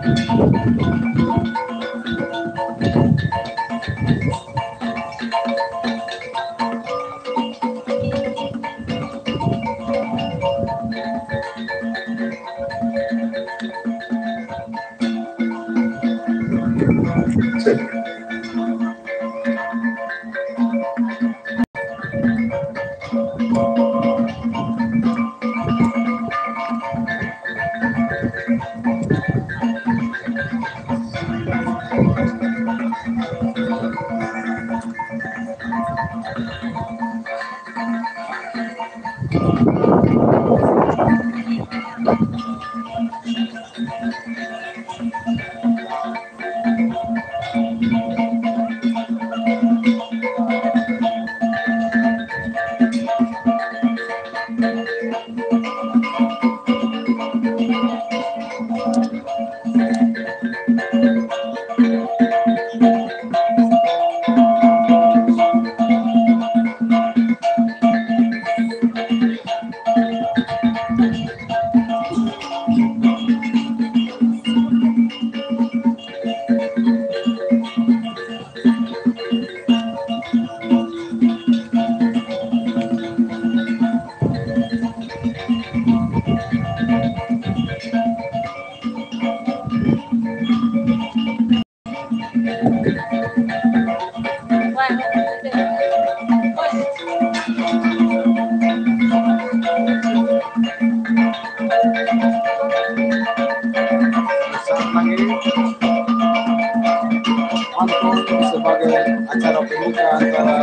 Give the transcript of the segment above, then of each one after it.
Sebagai acara pembuka antara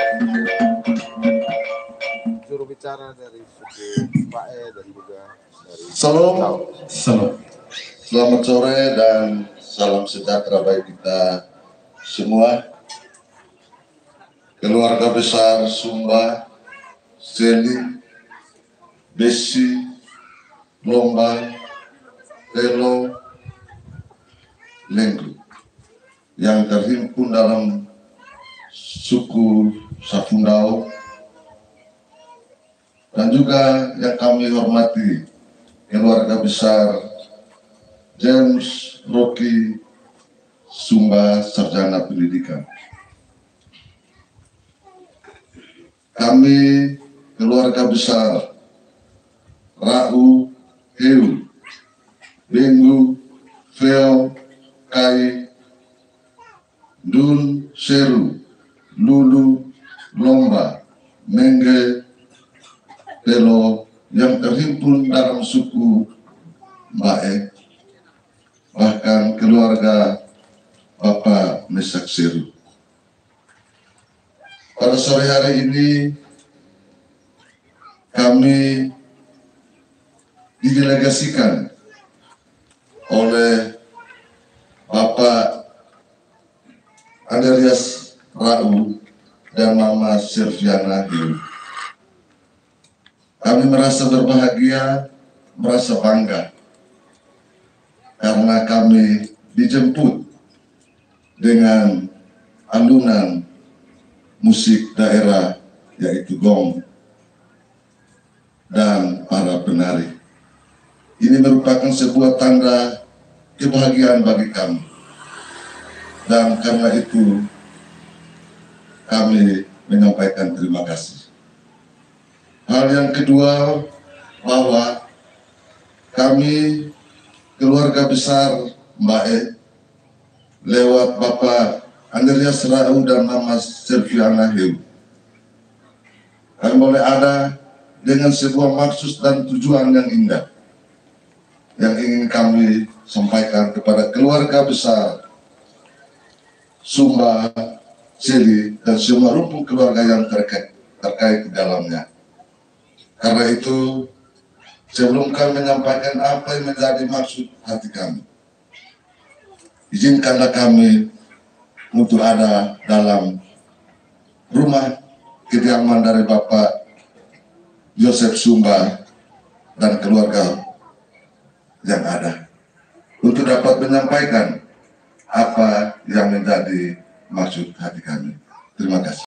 juru bicara dari suku Pae dan juga dari Salam. Selamat sore dan salam sejahtera bagi kita semua. Keluarga besar Sumba, Seli, Besi, Lomba, Telo, Lengku yang terhimpun dalam suku Safundao, dan juga yang kami hormati keluarga besar James Rocky Sumba Sarjana Pendidikan. Kami keluarga besar Rau, Heu, Bengu, Feo, Kai, Dun, Seru, Lulu, Lomba, Mengge, Telo yang terhimpun dalam suku Mbae, bahkan keluarga Bapak Mesak Seru. Pada sore hari ini kami didelegasikan oleh Bapak Andreas Rau dan Mama Silviana Hiu. Kami merasa berbahagia, merasa bangga karena kami dijemput dengan alunan musik daerah yaitu gong dan para penari. Ini merupakan sebuah tanda kebahagiaan bagi kami. Dan karena itu kami menyampaikan terima kasih. Hal yang kedua, bahwa kami keluarga besar Mbae lewat Bapak Andreas Rau dan Mama Silviana Hiu, kami boleh ada dengan sebuah maksud dan tujuan yang indah yang ingin kami sampaikan kepada keluarga besar Sumba, Seli, dan semua rumpun keluarga yang terkait di dalamnya. Karena itu, sebelum kami menyampaikan apa yang menjadi maksud hati kami, izinkanlah kami untuk ada dalam rumah kediaman dari Bapak Joseph Sumba dan keluarga yang ada, untuk dapat menyampaikan apa yang menjadi maksud hati kami. Terima kasih.